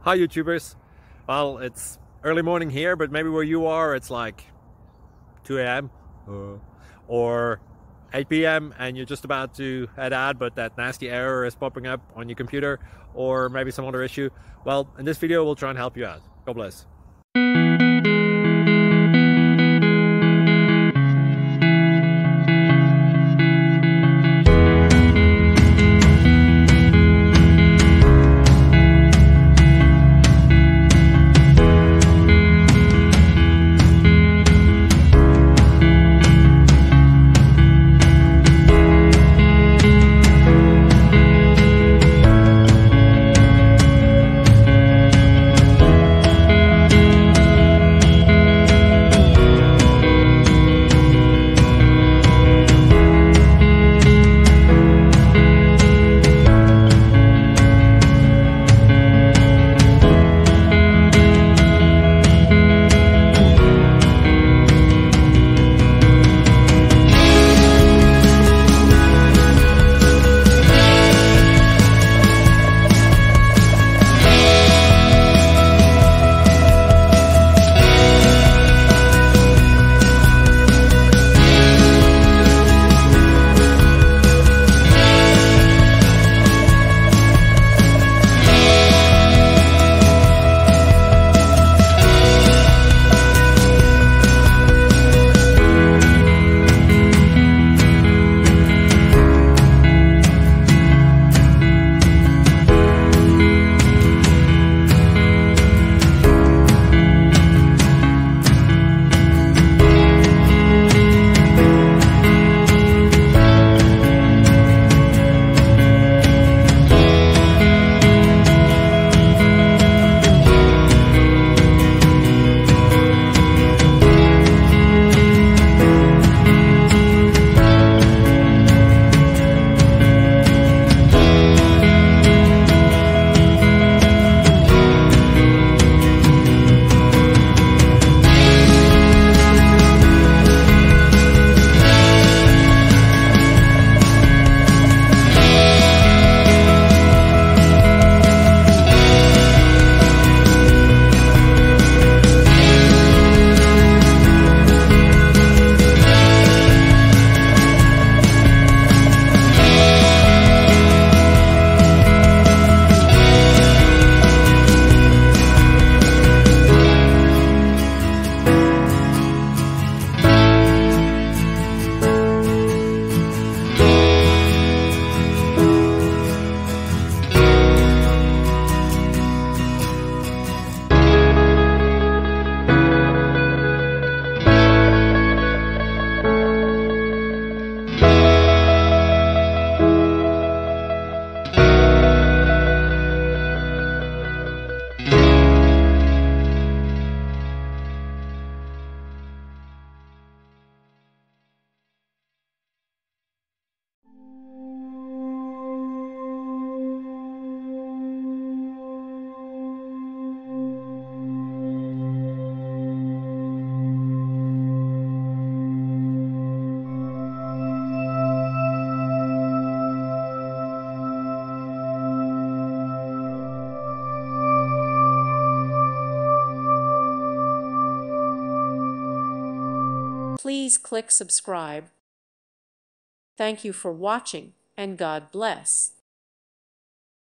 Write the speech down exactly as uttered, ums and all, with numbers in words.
Hi YouTubers. Well, it's early morning here, but maybe where you are it's like two A M uh, or eight P M and you're just about to head out, but that nasty error is popping up on your computer, or maybe some other issue. Well, in this video we'll try and help you out. God bless. Please click subscribe. Thank you for watching, and God bless.